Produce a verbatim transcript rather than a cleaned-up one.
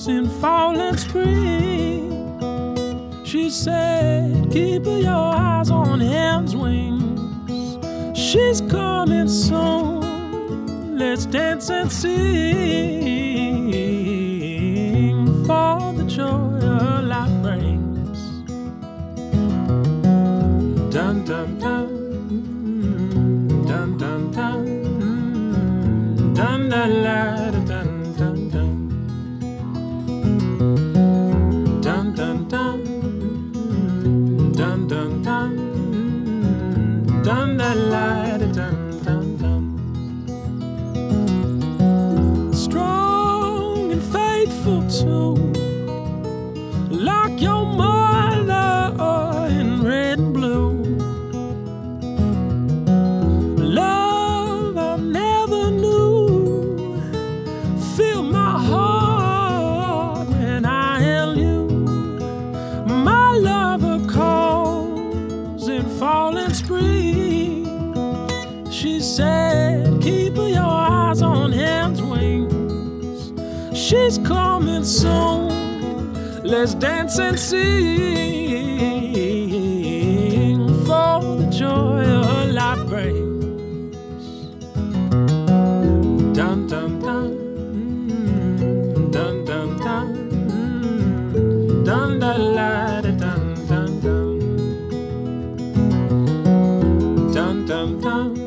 calls in fall and spring. She said, keep your eyes on Heaven's wings. She's coming soon. Let's dance and sing for the joy her life brings. Dun dun dun, dun dun dun, dun dun la dun dun dun, dun dun dun, dun dun dun, dun dun la dun dun dun. Strong and faithful too, like your mother in red and blue. Love I never knew, fill my heart when I held you. My lover calls in fall and spring. She said, keep your eyes on Heaven's wings. She's coming soon. Let's dance and sing for the joy her life brings. Dun dun dun, dun dun dun, dun dun la dun dun dun, dun dun dun.